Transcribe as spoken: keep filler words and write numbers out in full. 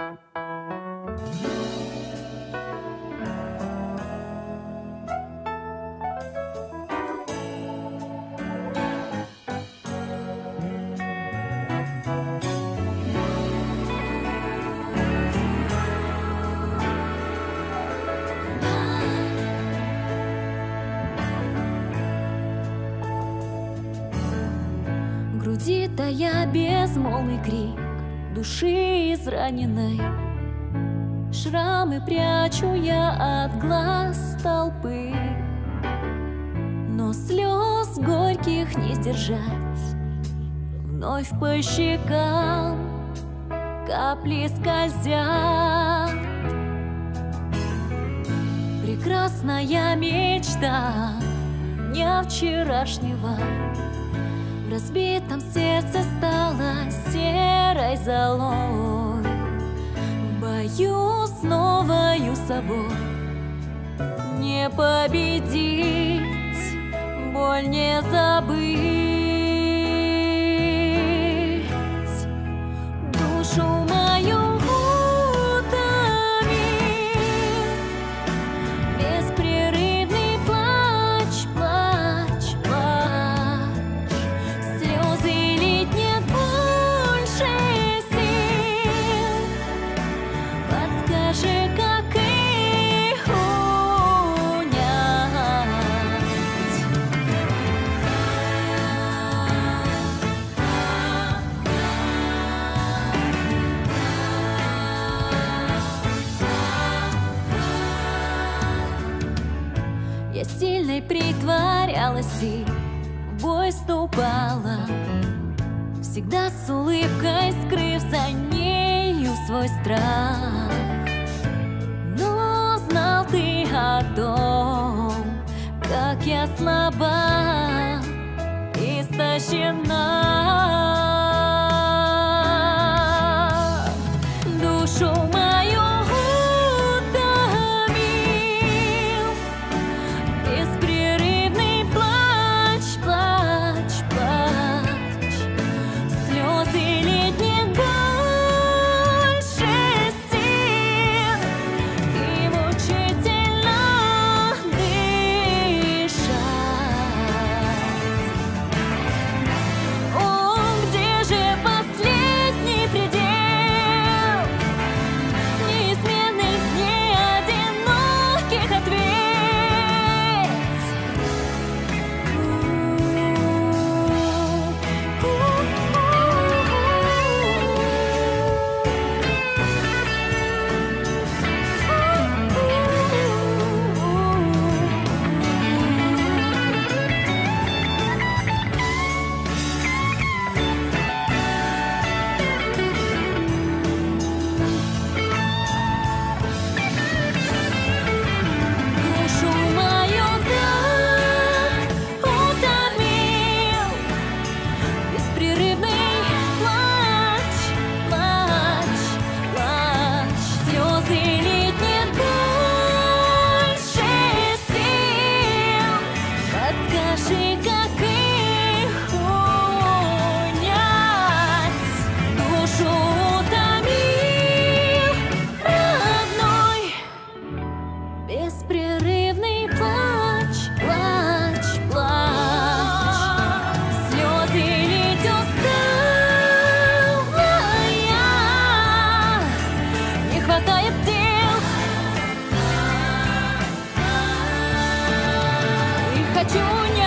В груди тая безмолвный крик души израненной. Шрамы прячу я от глаз толпы, но слез горьких не сдержать. Вновь по щекам капли скользят. Прекрасная мечта дня вчерашнего в разбитом сердце стала серой золой. В бою с новою собой не победить, боль не забыть. Душу мою утомил беспрерывный плач, плач, плач. Слезы лить нет больше сил. Подскажи, как их унять. Я сильной притворялась и в бой ступала, всегда с улыбкой скрыв за нею свой страх. Но знал ты о том, как я слаба, истощена. Душу мою утомил беспрерывный плач, плач, плач. Слезы лить нет больше сил, и мучительно дышать. О, где же последний предел неизменных дней одиноких? Ответь. Душу мою так утомил беспрерывный плач, плач, плач. Слезы лить нет больше сил. Подскажи, как их унять. Душу утомил родной беспрерывный плач, плач, плач. Слезы лить устала я, не хватает сил. И хочу не